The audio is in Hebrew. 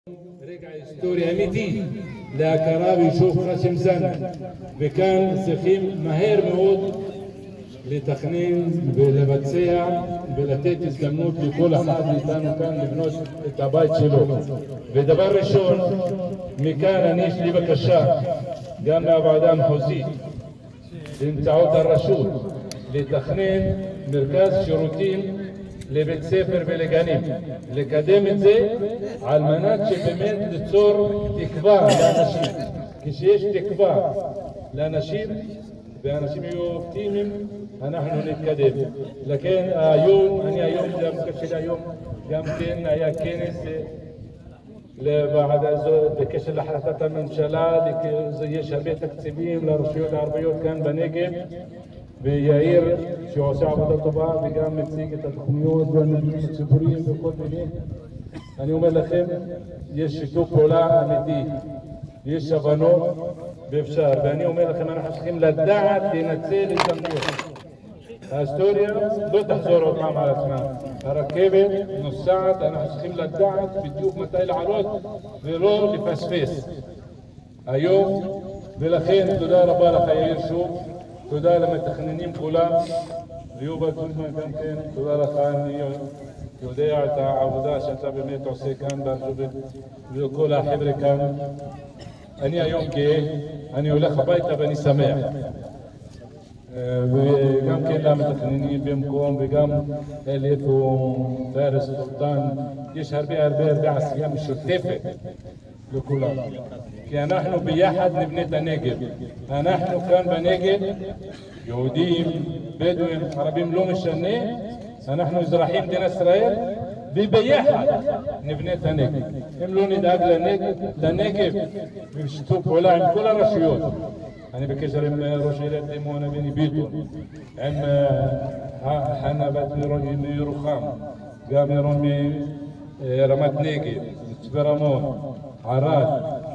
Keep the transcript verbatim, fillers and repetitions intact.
رجع هستوري أميتي להכרה ביישוב ח'שם זנה, וכאן צריכים מהר מאוד לתכנן ולבצע ולתת הזדמנות לכל אחד מאיתנו כאן לבנות את הבית שלו. ודבר ראשון, מכאן אני יש לי בקשה גם מהוועדה המחוזית באמצעות הרשות לתכנן מרכז שירותים לבית ספר ולגנים, לקדם את זה על מנת שבאמת ליצור תקווה לאנשים. כשיש תקווה לאנשים ואנשים יהיו אופטימיים, אנחנו נתקדם. לכן היום, אני היום, זה המוקד שלי היום, גם כן היה כנס לוועדה הזאת בקשר להחלטת הממשלה, יש הרבה תקציבים לרשויות הערביות כאן בנגב, ויאיר שעושה עבודה טובה וגם מציג את התוכניות והמבנים הציבוריים וכל מיני. אני אומר לכם, יש שיתוף פעולה אמיתי, יש הבנות ואפשר, ואני אומר לכם, אנחנו צריכים לדעת לנצל הזדמנויות. ההיסטוריה לא תחזור עוד פעם על עצמה. הרכבת נוסעת, אנחנו צריכים לדעת בדיוק מתי לעלות ולא לפספס היום. ולכן תודה רבה לך יאיר שוב, תודה למתכננים כולם, ליובל טוטמן גם כן, תודה לך. אני יודע את העבודה שאתה באמת עושה כאן בארג'ובין וכל החבר'ה כאן. אני היום גאה, אני הולך הביתה ואני שמח. וגם כן למתכננים במקום וגם אליית ופארס סולטן, יש הרבה הרבה הרבה עשייה משותפת לכולם. כי אנחנו ביחד נבנה את הנגב. אנחנו כאן בנגב, יהודים, בדואים, ערבים, לא משנה, אנחנו אזרחים מדינת ישראל, וביחד נבנה את הנגב. אם לא נדאג לנגב, לנגב בשיתוף פעולה עם כל הרשויות. אני בקשר עם ראש עיריית דימונה בני ביטון, עם חנה בת מירוחם, גם ירון מרמת נגב, מצפה רמון, ערד,